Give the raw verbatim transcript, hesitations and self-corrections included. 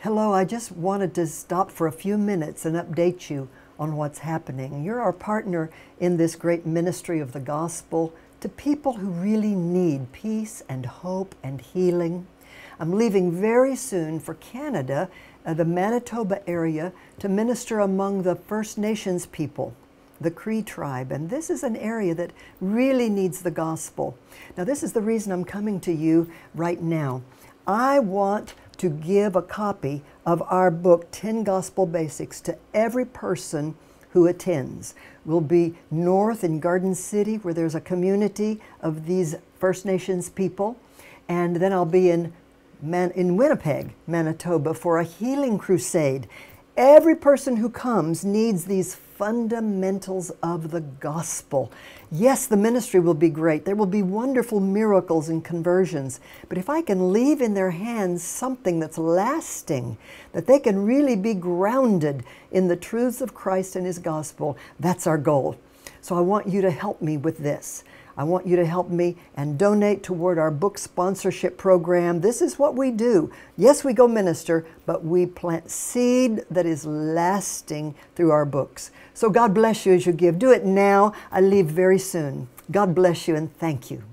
Hello, I just wanted to stop for a few minutes and update you on what's happening. You're our partner in this great ministry of the gospel to people who really need peace and hope and healing. I'm leaving very soon for Canada, uh, the Manitoba area, to minister among the First Nations people, the Cree tribe. And this is an area that really needs the gospel. Now, this is the reason I'm coming to you right now. I want to give a copy of our book, ten Gospel Basics, to every person who attends. We'll be north in Garden City, where there's a community of these First Nations people. And then I'll be in, Man in Winnipeg, Manitoba, for a healing crusade. Every person who comes needs these fundamentals of the gospel. Yes, the ministry will be great. There will be wonderful miracles and conversions. But if I can leave in their hands something that's lasting, that they can really be grounded in the truths of Christ and His gospel, that's our goal. So I want you to help me with this. I want you to help me and donate toward our book sponsorship program. This is what we do. Yes, we go minister, but we plant seed that is lasting through our books. So God bless you as you give. Do it now. I leave very soon. God bless you and thank you.